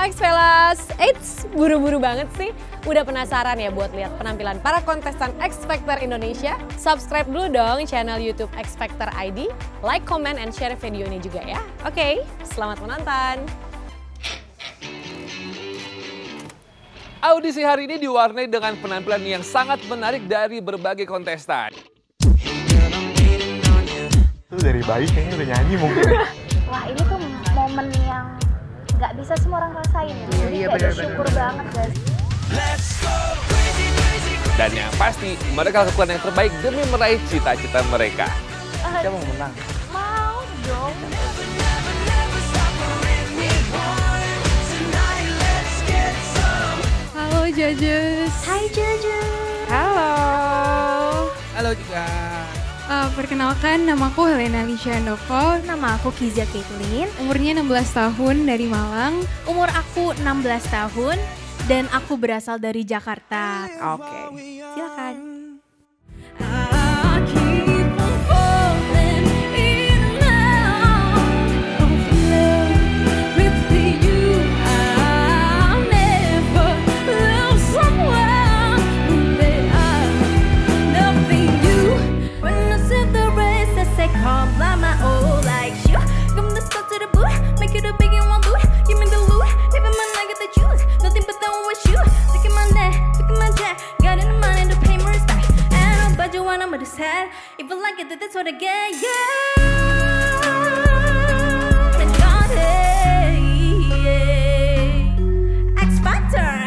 X Fellas. Eits, buru-buru banget sih. Udah penasaran ya buat lihat penampilan para kontestan X Factor Indonesia? Subscribe dulu dong channel YouTube X Factor ID. Like, comment, and share video ini juga ya. Oke, selamat menonton. Audisi hari ini diwarnai dengan penampilan yang sangat menarik dari berbagai kontestan. Itu dari bayi kayaknya udah nyanyi mungkin. Wah, ini tuh momen yang nggak bisa semua orang rasain. Jadi kayak bersyukur banget guys. Dan yang pasti, mereka lakukan yang terbaik demi meraih cita-cita mereka. Kita mau menang. Mau dong. Halo judges. Hai Jojo. Halo. Halo juga. Perkenalkan, namaku Helena Alicia Handoko. Nama aku Kizia Caitlin. Umurnya 16 tahun, dari Malang. Umur aku 16 tahun dan aku berasal dari Jakarta. Oke. Silakan. If I like it, that's what I get, yeah. And got it, yeah. X Factor.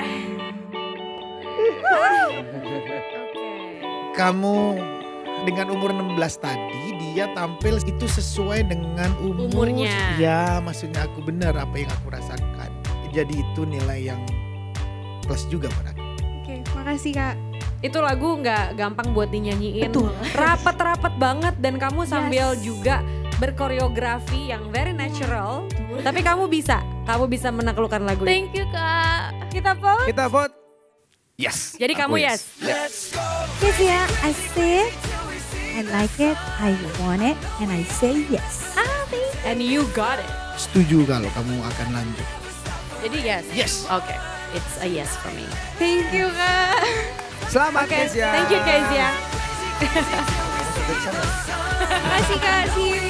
Kamu dengan umur 16 tadi, dia tampil itu sesuai dengan Umurnya. Ya, maksudnya aku benar apa yang aku rasakan. Jadi itu nilai yang plus juga buat aku. Oke, makasih Kak. Itu lagu nggak gampang buat dinyanyiin. Betul. Rapat-rapat banget dan kamu sambil juga berkoreografi yang very natural. Tapi kamu bisa menaklukkan lagu ini. Thank you Kak. Kita vote. Kita vote. Yes. Jadi aku kamu yes. Yes ya, I see it. I like it, I want it, and I say yes. And you got it. Setuju kalau kamu akan lanjut. Jadi yes. Yes. Oke, it's a yes for me. Thank you Kak. Selamat Oke, Kezia. thank you Kezia. Makasih Kak, see you.